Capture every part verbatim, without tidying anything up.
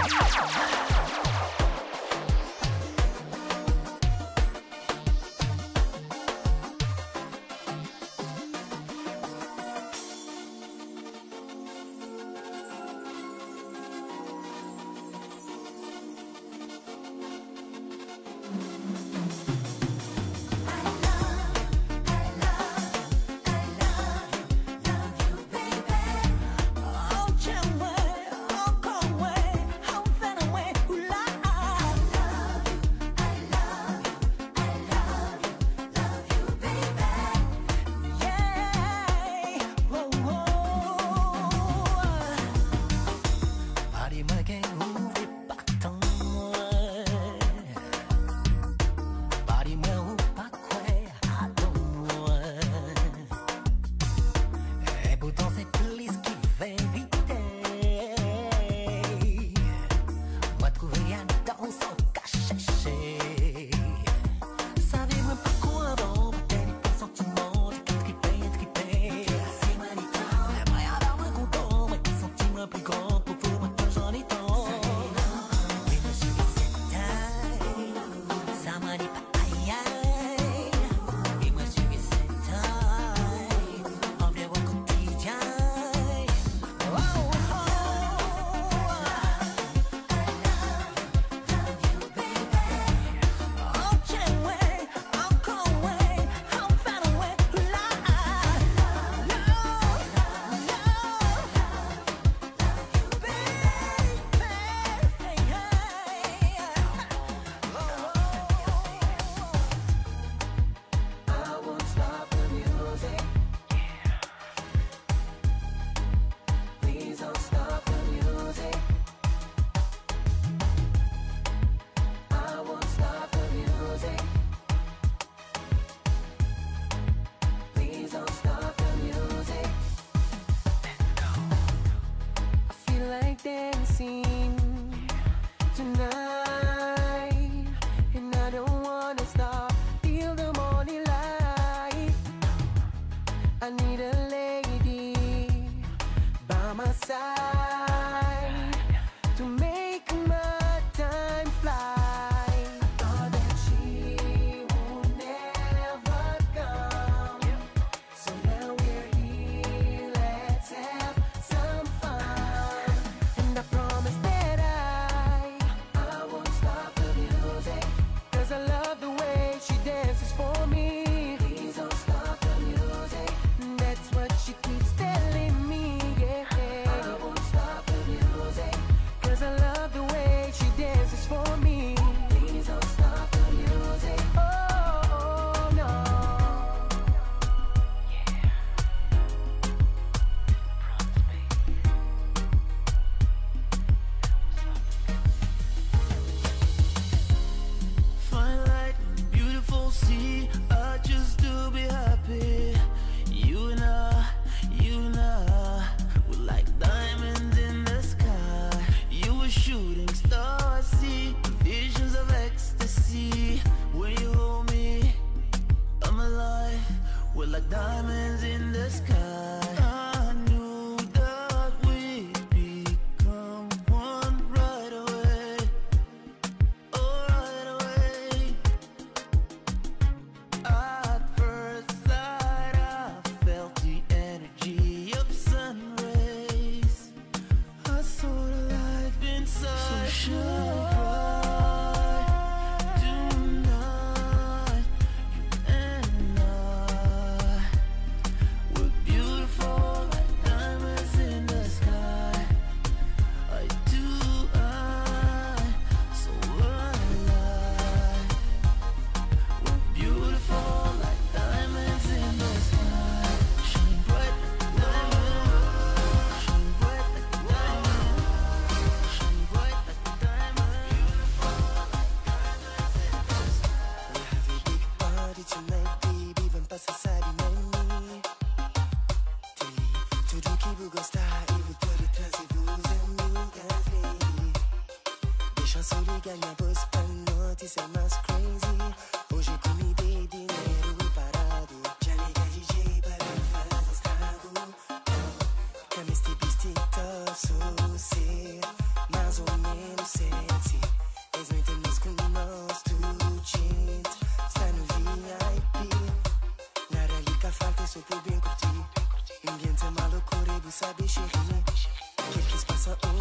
Posso ser mais ou menos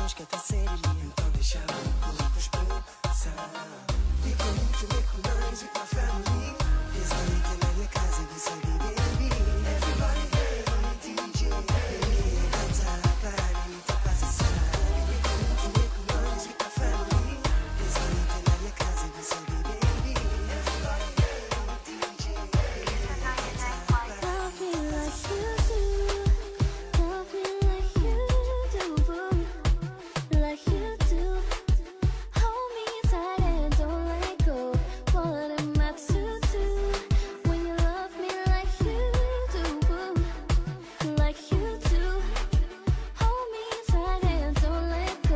sonhos que até seriam. Então deixa corpos pensar. We can move to make nice with my family. There's no need to let your cousin be so baby. Everybody hey, D J, hey, canta para mim, te passa sabe. We can move to make nice with my family. There's no need to let your cousin be so baby. Everybody hey, D J, hey, canta para mí. Love me like you do. Love me like you do, boo. Like you do. Hold me tight and don't let go. What am I to do when you love me like you do, boo? Like you do. Hold me tight and don't let go.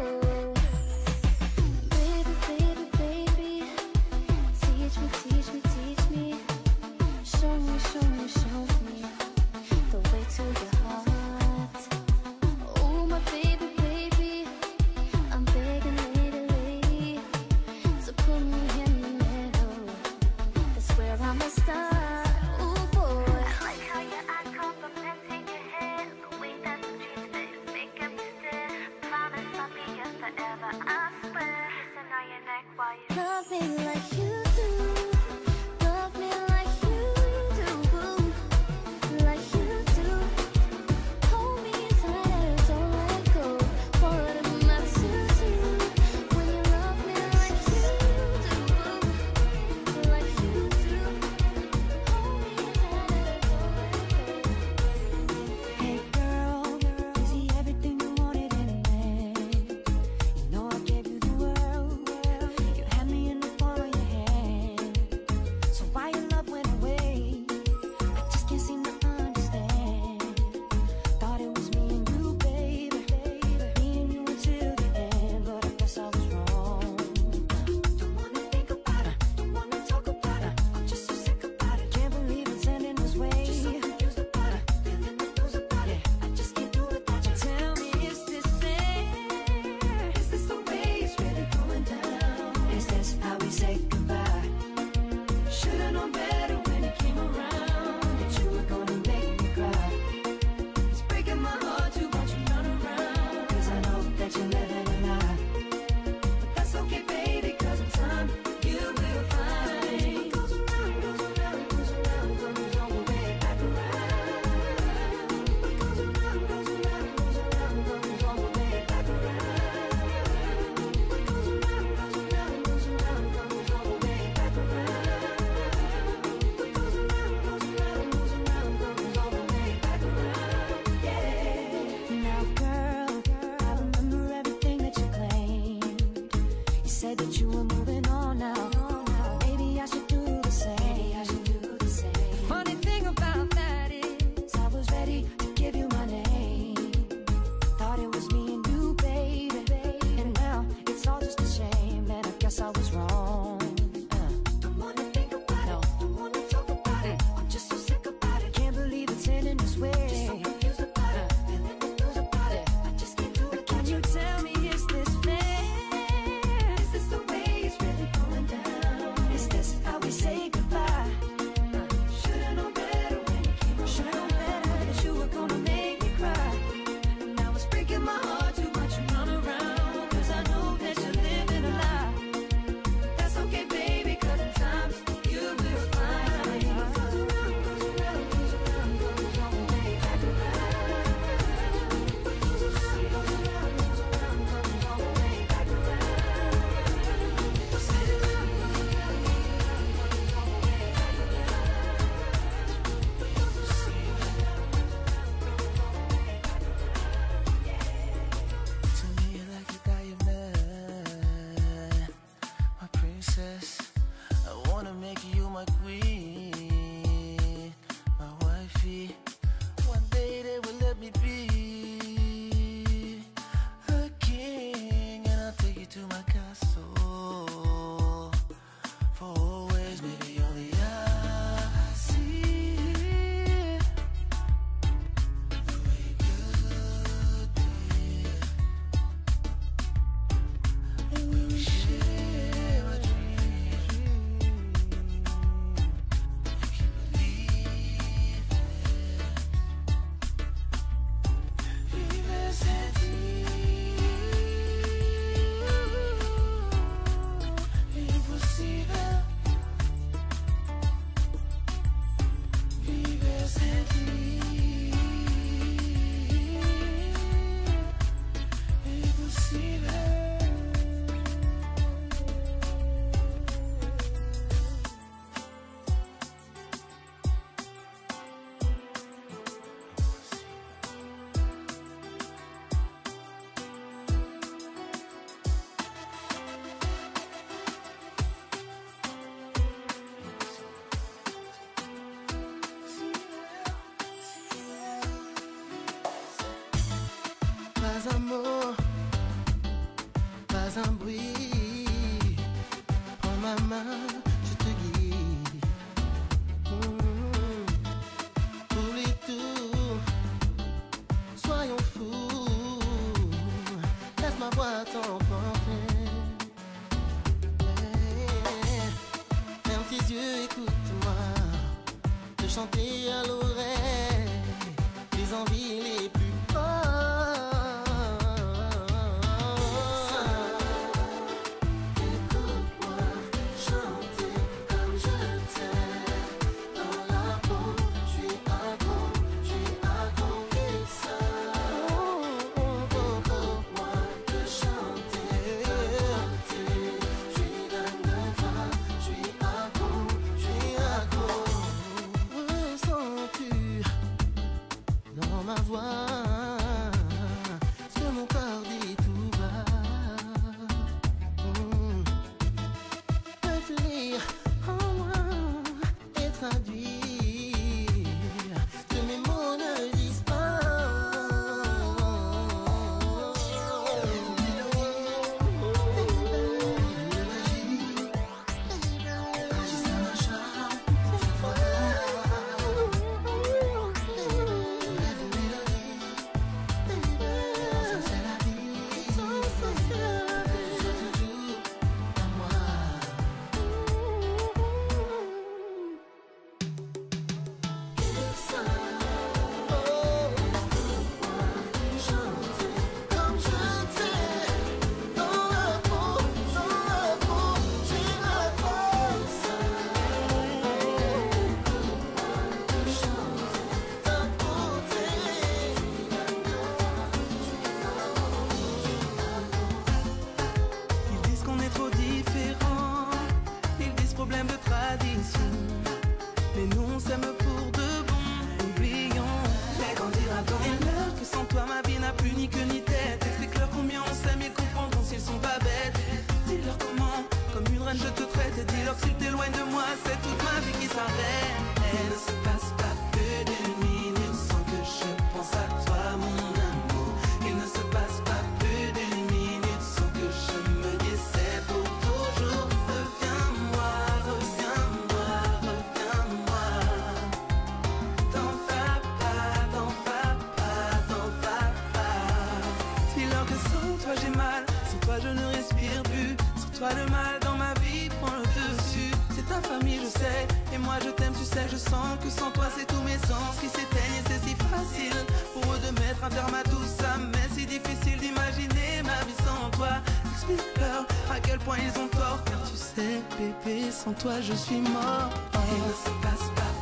Baby, baby, baby. Teach me, teach me, teach me. Show me, show me, show me the way to your heart. Oh, my baby, baby. I'm begging, lady, lady, to put me in the middle. That's where I'ma start. Ooh, boy. I like how your eyes complimenting your hair. The way that you treat it is making me stare. Promise I'll be yours forever, I swear. Kissing on your neck while you Love me like you do. Love me like you do, boo. Like you do. Hold me tight and don't let go. What am I to do when you love me like you do, boo? Like you do. Hold me tight and don't let go. Hey girl, is he everything you wanted in a man? You know I gave you the world. You had me in the palm of pas un bruit. Prends ma main, je te guide. Mmh. Oublie tout, soyons fous. Laisse ma voix t'emporter. Hey. Ferme tes yeux, écoute-moi. Te chanter à l'oreille les envies les plus fortes. Ma voix, ce que mon corps dit tout bas. Mmh. Peux-tu lire en moi et traduire ce que mes mots ne disent pas? Problème de tradition, mais nous on s'aime pour de bon. Oublions, fais grandir à temps. Dis-leur que sans toi ma vie n'a plus ni queue ni tête. Explique-leur combien on s'aime, ils comprendront s'ils sont pas bêtes. Dis-leur comment, comme une reine je te traite. Et dis-leur s'ils t'éloignent de moi, c'est toute ma vie qui s'arrête. Il ne se passe pas plus d'une minute sans que je pense à toi mon amour. Il ne se passe pas plus d'une minute sans que je me dise c'est pour toujours. Reviens-moi. J'ai mal, sans toi je ne respire plus. Sans toi le mal dans ma vie prend le dessus. C'est ta famille je sais, et moi je t'aime tu sais. Je sens que sans toi c'est tous mes sens qui s'éteignent. Et c'est si facile pour eux de mettre un terme à tout ça. Mais c'est difficile d'imaginer ma vie sans toi. Explique-leur à quel point ils ont tort. Car tu sais bébé, sans toi je suis mort. Il ne se passe pas